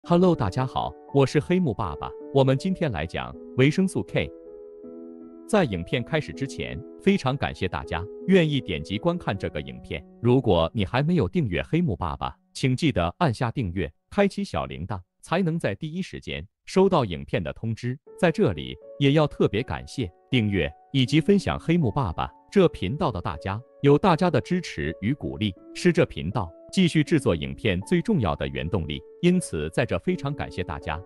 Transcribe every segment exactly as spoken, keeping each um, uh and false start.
Hello，大家好，我是黑木爸爸。我们今天来讲维生素 K。在影片开始之前，非常感谢大家愿意点击观看这个影片。如果你还没有订阅黑木爸爸，请记得按下订阅，开启小铃铛，才能在第一时间收到影片的通知。在这里，也要特别感谢订阅以及分享黑木爸爸这频道的大家，有大家的支持与鼓励，是这频道继续制作影片最重要的原动力，因此在这非常感谢大家。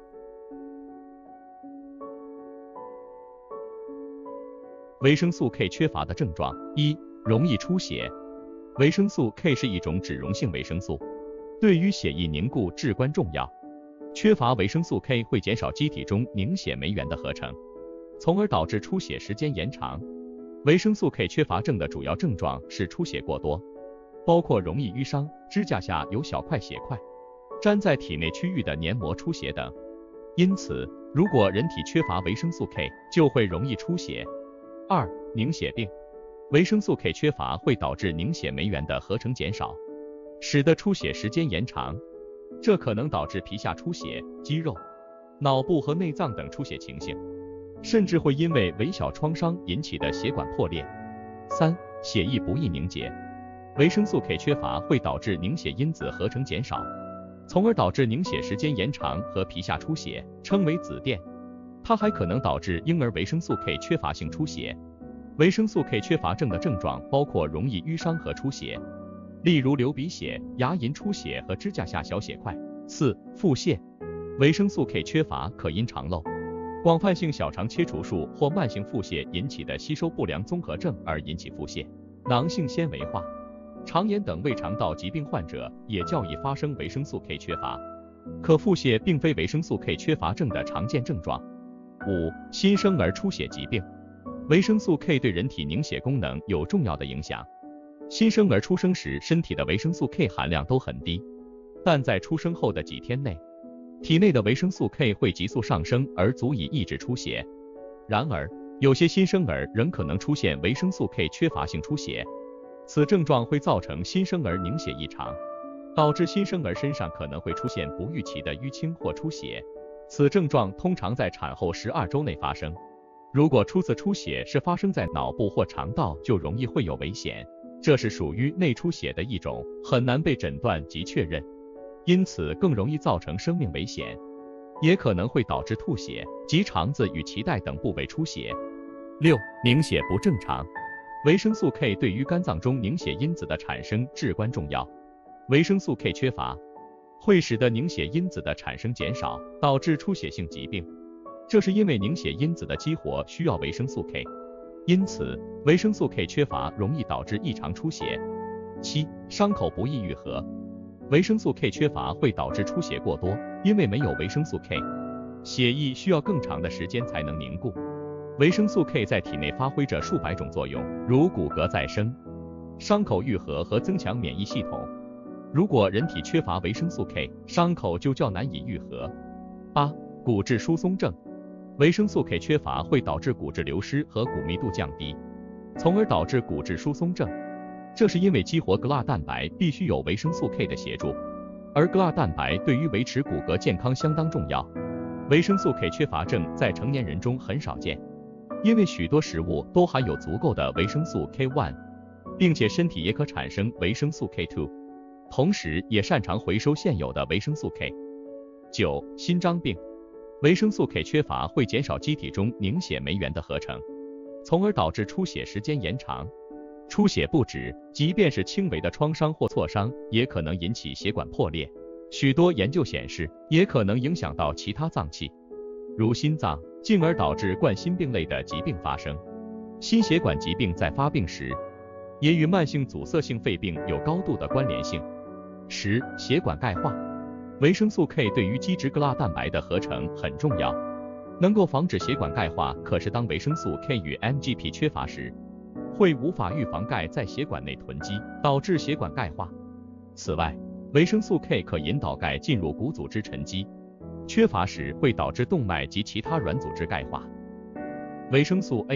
维生素 K 缺乏的症状：一、容易出血。维生素 K 是一种脂溶性维生素，对于血液凝固至关重要。缺乏维生素 K 会减少机体中凝血酶原的合成，从而导致出血时间延长。维生素 K 缺乏症的主要症状是出血过多，包括容易淤伤、指甲下有小块血块、粘在体内区域的黏膜出血等。因此，如果人体缺乏维生素 K， 就会容易出血。二、凝血病。维生素 K 缺乏会导致凝血酶原的合成减少，使得出血时间延长，这可能导致皮下出血、肌肉、脑部和内脏等出血情形，甚至会因为微小创伤引起的血管破裂。三、血液不易凝结。维生素 K 缺乏会导致凝血因子合成减少，从而导致凝血时间延长和皮下出血，称为紫癜。它还可能导致婴儿维生素 K 缺乏性出血。维生素 K 缺乏症的症状包括容易淤伤和出血，例如流鼻血、牙龈出血和指甲下小血块。四、腹泻。维生素 K 缺乏可因肠漏、广泛性小肠切除术或慢性腹泻引起的吸收不良综合症而引起腹泻。囊性纤维化、肠炎等胃肠道疾病患者也较易发生维生素 K 缺乏，可腹泻并非维生素 K 缺乏症的常见症状。五、新生儿出血疾病。维生素 K 对人体凝血功能有重要的影响。新生儿出生时身体的维生素 K 含量都很低，但在出生后的几天内，体内的维生素 K 会急速上升而足以抑制出血。然而，有些新生儿仍可能出现维生素 K 缺乏性出血，此症状会造成新生儿凝血异常，导致新生儿身上可能会出现不预期的淤青或出血。此症状通常在产后十二周内发生。如果初次出血是发生在脑部或肠道，就容易会有危险，这是属于内出血的一种，很难被诊断及确认，因此更容易造成生命危险，也可能会导致吐血及肠子与脐带等部位出血。六、凝血不正常。维生素 K 对于肝脏中凝血因子的产生至关重要，维生素 K 缺乏会使得凝血因子的产生减少，导致出血性疾病。这是因为凝血因子的激活需要维生素 K， 因此维生素 K 缺乏容易导致异常出血。七、伤口不易愈合。维生素 K 缺乏会导致出血过多，因为没有维生素 K， 血液需要更长的时间才能凝固。维生素 K 在体内发挥着数百种作用，如骨骼再生、伤口愈合和增强免疫系统。如果人体缺乏维生素 K， 伤口就较难以愈合。八、骨质疏松症。维生素 K 缺乏会导致骨质流失和骨密度降低，从而导致骨质疏松症。这是因为激活 G L A 蛋白必须有维生素 K 的协助，而 G L A 蛋白对于维持骨骼健康相当重要。维生素 K 缺乏症在成年人中很少见，因为许多食物都含有足够的维生素 K 一， 并且身体也可产生维生素 K 二， 同时也擅长回收现有的维生素 K。九、心脏病。维生素 K 缺乏会减少机体中凝血酶原的合成，从而导致出血时间延长。出血不止，即便是轻微的创伤或挫伤，也可能引起血管破裂。许多研究显示，也可能影响到其他脏器，如心脏，进而导致冠心病类的疾病发生。心血管疾病在发病时，也与慢性阻塞性肺病有高度的关联性。十、血管钙化。维生素 K 对于基质 G L A 蛋白的合成很重要，能够防止血管钙化。可是当维生素 K 与 M G P 缺乏时，会无法预防钙在血管内囤积，导致血管钙化。此外，维生素 K 可引导钙进入骨组织沉积，缺乏时会导致动脉及其他软组织钙化。维生素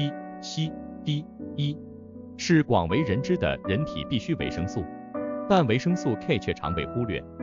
A、B、C、D、E 是广为人知的人体必需维生素，但维生素 K 却常被忽略。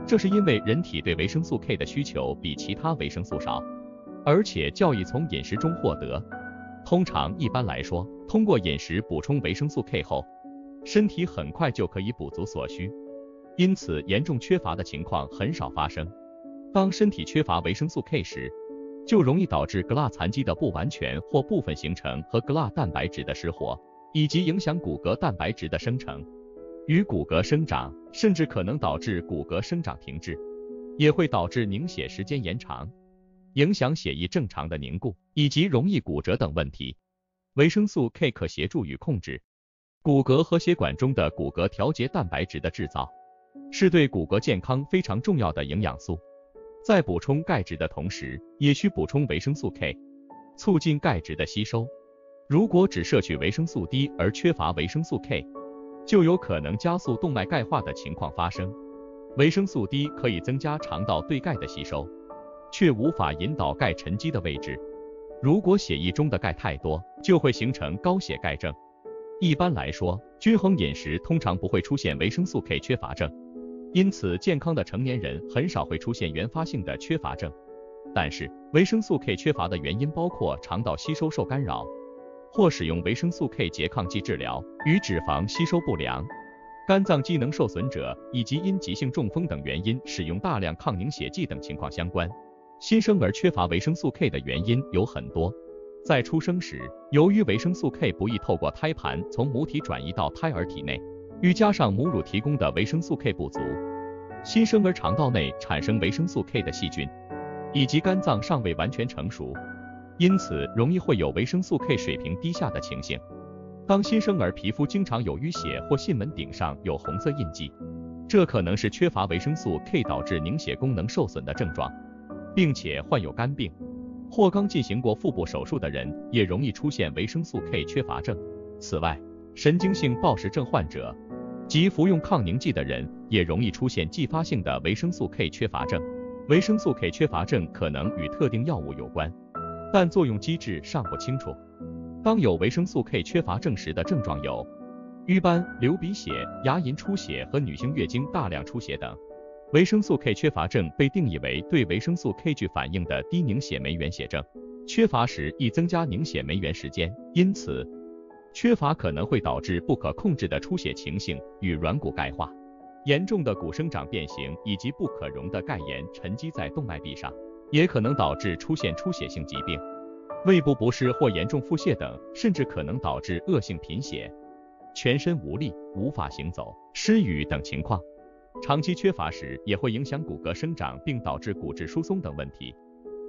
这是因为人体对维生素 K 的需求比其他维生素少，而且较易从饮食中获得。通常一般来说，通过饮食补充维生素 K 后，身体很快就可以补足所需，因此严重缺乏的情况很少发生。当身体缺乏维生素 K 时，就容易导致 G L A 残基的不完全或部分形成和 G L A 蛋白质的失活，以及影响骨骼蛋白质的生成与骨骼生长，甚至可能导致骨骼生长停滞，也会导致凝血时间延长，影响血液正常的凝固，以及容易骨折等问题。维生素 K 可协助与控制骨骼和血管中的骨骼调节蛋白质的制造，是对骨骼健康非常重要的营养素。在补充钙质的同时，也需补充维生素 K， 促进钙质的吸收。如果只摄取维生素 D 而缺乏维生素 K， 就有可能加速动脉钙化的情况发生。维生素 D 可以增加肠道对钙的吸收，却无法引导钙沉积的位置。如果血液中的钙太多，就会形成高血钙症。一般来说，均衡饮食通常不会出现维生素 K 缺乏症，因此健康的成年人很少会出现原发性的缺乏症。但是，维生素 K 缺乏的原因包括肠道吸收受干扰，或使用维生素 K 拮抗剂治疗，与脂肪吸收不良、肝脏机能受损者，以及因急性中风等原因使用大量抗凝血剂等情况相关。新生儿缺乏维生素 K 的原因有很多。在出生时，由于维生素 K 不易透过胎盘从母体转移到胎儿体内，愈加上母乳提供的维生素 K 不足，新生儿肠道内产生维生素 K 的细菌，以及肝脏尚未完全成熟，因此容易会有维生素 K 水平低下的情形。当新生儿皮肤经常有淤血或囟门顶上有红色印记，这可能是缺乏维生素 K 导致凝血功能受损的症状，并且患有肝病或刚进行过腹部手术的人也容易出现维生素 K 缺乏症。此外，神经性暴食症患者及服用抗凝剂的人也容易出现继发性的维生素 K 缺乏症。维生素 K 缺乏症可能与特定药物有关，但作用机制尚不清楚。当有维生素 K 缺乏症时的症状有瘀斑、流鼻血、牙龈出血和女性月经大量出血等。维生素 K 缺乏症被定义为对维生素 K 具反应的低凝血酶原血症，缺乏时易增加凝血酶原时间，因此缺乏可能会导致不可控制的出血情形与软骨钙化、严重的骨生长变形以及不可溶的钙盐沉积在动脉壁上，也可能导致出现出血性疾病、胃部不适或严重腹泻等，甚至可能导致恶性贫血、全身无力、无法行走、失语等情况。长期缺乏时也会影响骨骼生长并导致骨质疏松等问题。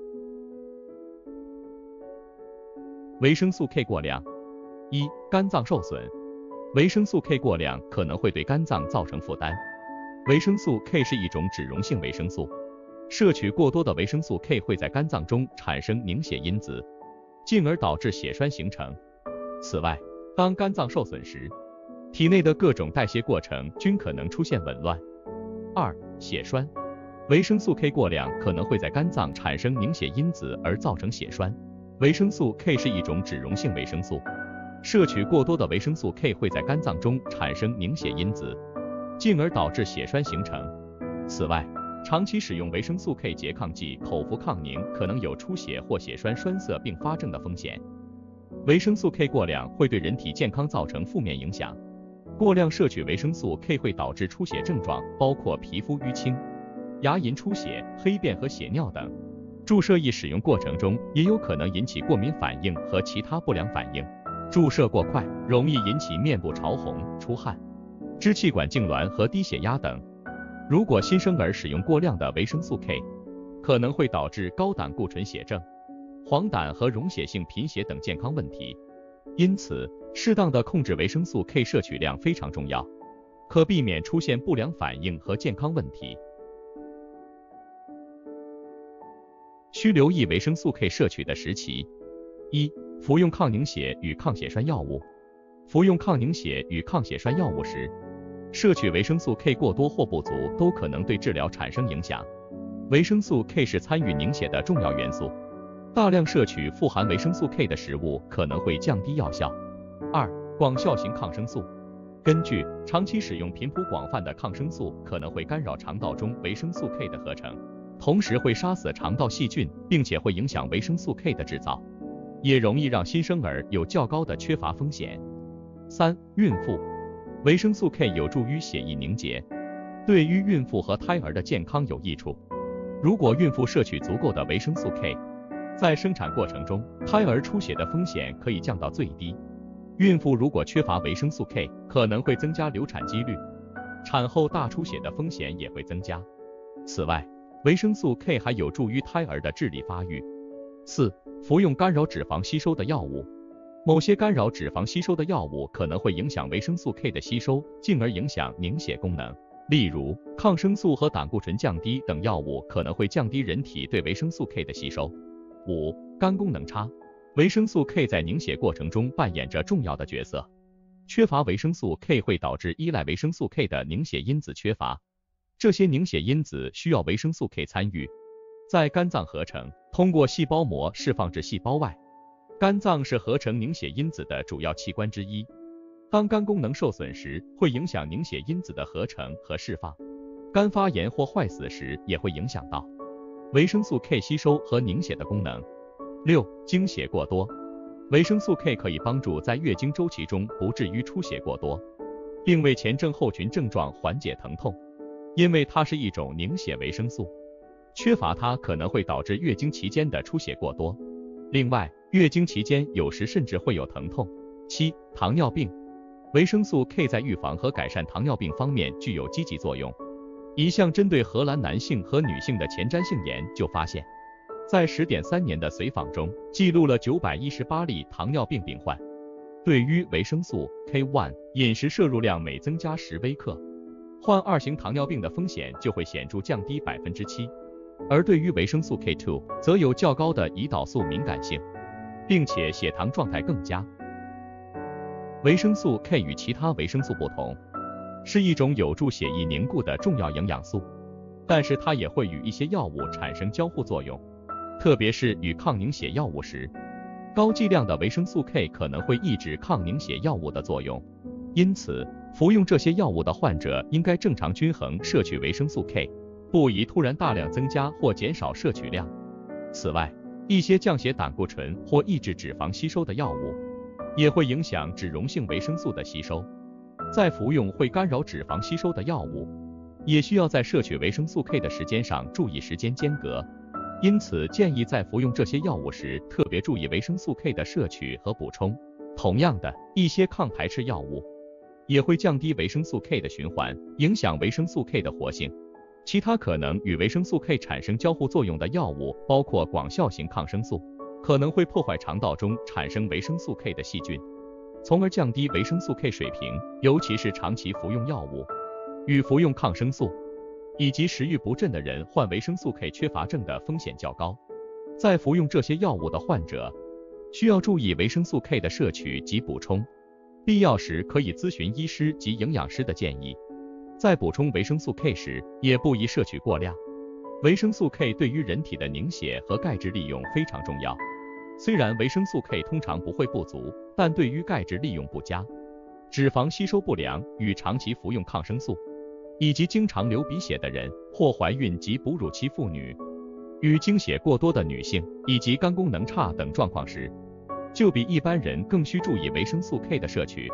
维生素 K 过量。一、肝脏受损。维生素 K 过量可能会对肝脏造成负担。维生素 K 是一种脂溶性维生素，摄取过多的维生素 K 会在肝脏中产生凝血因子，进而导致血栓形成。此外，当肝脏受损时，体内的各种代谢过程均可能出现紊乱。二、血栓。维生素 K 过量可能会在肝脏产生凝血因子而造成血栓。维生素 K 是一种脂溶性维生素，摄取过多的维生素 K 会在肝脏中产生凝血因子，进而导致血栓形成。此外，长期使用维生素 K 拮抗剂口服抗凝可能有出血或血栓栓塞并发症的风险。维生素 K 过量会对人体健康造成负面影响。过量摄取维生素 K 会导致出血症状，包括皮肤淤青、牙龈出血、黑便和血尿等。注射液使用过程中也有可能引起过敏反应和其他不良反应。注射过快容易引起面部潮红、出汗、支气管痉挛和低血压等。如果新生儿使用过量的维生素 K， 可能会导致高胆固醇血症、黄疸和溶血性贫血等健康问题。因此，适当的控制维生素 K 摄取量非常重要，可避免出现不良反应和健康问题。需留意维生素 K 摄取的时期。一、服用抗凝血与抗血栓药物。服用抗凝血与抗血栓药物时，摄取维生素 K 过多或不足都可能对治疗产生影响。维生素 K 是参与凝血的重要元素，大量摄取富含维生素 K 的食物可能会降低药效。二、广效型抗生素。 根据长期使用频谱广泛的抗生素可能会干扰肠道中维生素 K 的合成，同时会杀死肠道细菌，并且会影响维生素 K 的制造，也容易让新生儿有较高的缺乏风险。三、孕妇，维生素 K 有助于血液凝结，对于孕妇和胎儿的健康有益处。如果孕妇摄取足够的维生素 K， 在生产过程中，胎儿出血的风险可以降到最低。孕妇如果缺乏维生素 K， 可能会增加流产几率，产后大出血的风险也会增加。此外，维生素 K 还有助于胎儿的智力发育。四、服用干扰脂肪吸收的药物。某些干扰脂肪吸收的药物可能会影响维生素 K 的吸收，进而影响凝血功能。例如，抗生素和胆固醇降低等药物可能会降低人体对维生素 K 的吸收。五、肝功能差。维生素 K 在凝血过程中扮演着重要的角色。缺乏维生素 K 会导致依赖维生素 K 的凝血因子缺乏，这些凝血因子需要维生素 K 参与，在肝脏合成，通过细胞膜释放至细胞外。肝脏是合成凝血因子的主要器官之一。当肝功能受损时，会影响凝血因子的合成和释放。肝发炎或坏死时，也会影响到维生素 K 吸收和凝血的功能。六、经血过多。维生素 K 可以帮助在月经周期中不至于出血过多，并为前症候群症状缓解疼痛，因为它是一种凝血维生素，缺乏它可能会导致月经期间的出血过多。另外，月经期间有时甚至会有疼痛。七、糖尿病。维生素 K 在预防和改善糖尿病方面具有积极作用。一项针对荷兰男性和女性的前瞻性研究发现，在 十点三 年的随访中，记录了九百一十八例糖尿病病患。对于维生素 K 一 饮食摄入量每增加十微克，患二型糖尿病的风险就会显著降低 百分之七。而对于维生素 K 二 则有较高的胰岛素敏感性，并且血糖状态更佳。维生素 K 与其他维生素不同，是一种有助血液凝固的重要营养素，但是它也会与一些药物产生交互作用，特别是与抗凝血药物时，高剂量的维生素 K 可能会抑制抗凝血药物的作用。因此，服用这些药物的患者应该正常均衡摄取维生素 K， 不宜突然大量增加或减少摄取量。此外，一些降血胆固醇或抑制脂肪吸收的药物，也会影响脂溶性维生素的吸收。在服用会干扰脂肪吸收的药物，也需要在摄取维生素 K 的时间上注意时间间隔。因此，建议在服用这些药物时特别注意维生素 K 的摄取和补充。同样的，一些抗排斥药物也会降低维生素 K 的循环，影响维生素 K 的活性。其他可能与维生素 K 产生交互作用的药物包括广效型抗生素，可能会破坏肠道中产生维生素 K 的细菌，从而降低维生素 K 水平，尤其是长期服用药物与服用抗生素以及食欲不振的人患维生素 K 缺乏症的风险较高。在服用这些药物的患者，需要注意维生素 K 的摄取及补充，必要时可以咨询医师及营养师的建议。在补充维生素 K 时，也不宜摄取过量。维生素 K 对于人体的凝血和钙质利用非常重要。虽然维生素 K 通常不会不足，但对于钙质利用不佳、脂肪吸收不良与长期服用抗生素，以及经常流鼻血的人，或怀孕及哺乳期妇女，与经血过多的女性，以及肝功能差等状况时，就比一般人更需注意维生素 K 的摄取。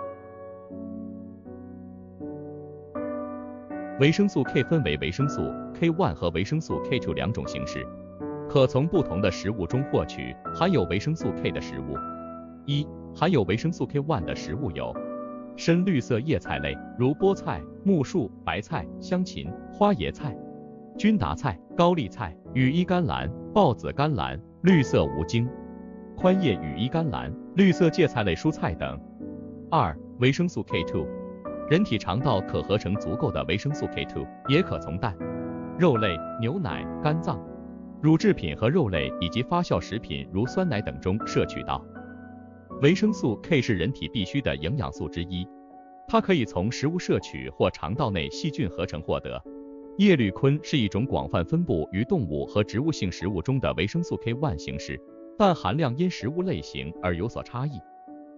维生素 K 分为维生素 K 一 和维生素 K 二 两种形式，可从不同的食物中获取含有维生素 K 的食物。一、含有维生素 K 一 的食物有深绿色叶菜类，如菠菜、木薯、白菜、香芹、花椰菜、君达菜、高丽菜、羽衣甘蓝、豹子甘蓝、绿色无茎、宽叶羽衣甘蓝、绿色芥菜类蔬菜等。二、维生素 K 二，人体肠道可合成足够的维生素 K 二，也可从蛋、肉类、牛奶、肝脏、乳制品和肉类以及发酵食品如酸奶等中摄取到。维生素 K 是人体必需的营养素之一，它可以从食物摄取或肠道内细菌合成获得。叶绿醌是一种广泛分布于动物和植物性食物中的维生素 K 一 形式，但含量因食物类型而有所差异。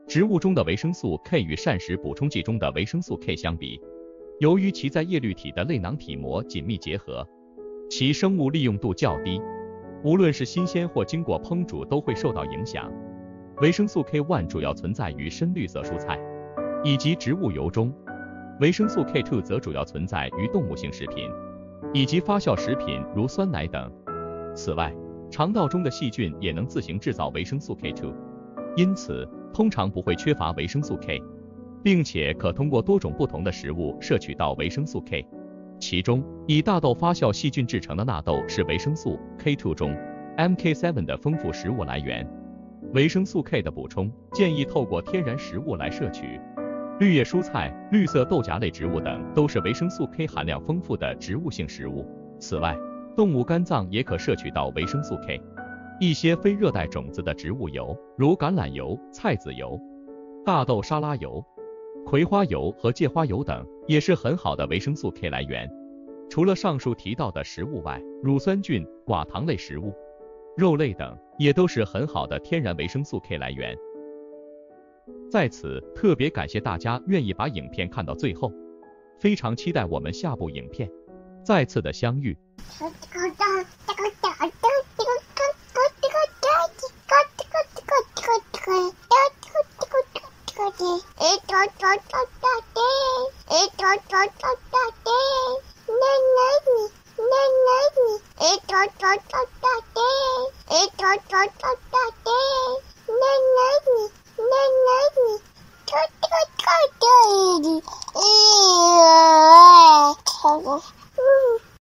植物中的维生素 K 与膳食补充剂中的维生素 K 相比，由于其在叶绿体的类囊体膜紧密结合，其生物利用度较低，无论是新鲜或经过烹煮都会受到影响。维生素 K 一 主要存在于深绿色蔬菜以及植物油中，维生素 K 二 则主要存在于动物性食品以及发酵食品如酸奶等。此外，肠道中的细菌也能自行制造维生素 K 二， 因此通常不会缺乏维生素 K， 并且可通过多种不同的食物摄取到维生素 K。其中，以大豆发酵细菌制成的纳豆是维生素 K 二 中 M K 七 的丰富食物来源。维生素 K 的补充建议透过天然食物来摄取，绿叶蔬菜、绿色豆荚类植物等都是维生素 K 含量丰富的植物性食物。此外，动物肝脏也可摄取到维生素 K。一些非热带种子的植物油，如橄榄油、菜籽油、大豆沙拉油、葵花油和芥花油等，也是很好的维生素 K 来源。除了上述提到的食物外，乳酸菌、寡糖类食物、肉类等也都是很好的天然维生素 K 来源。在此特别感谢大家愿意把影片看到最后，非常期待我们下部影片再次的相遇。 Daddy.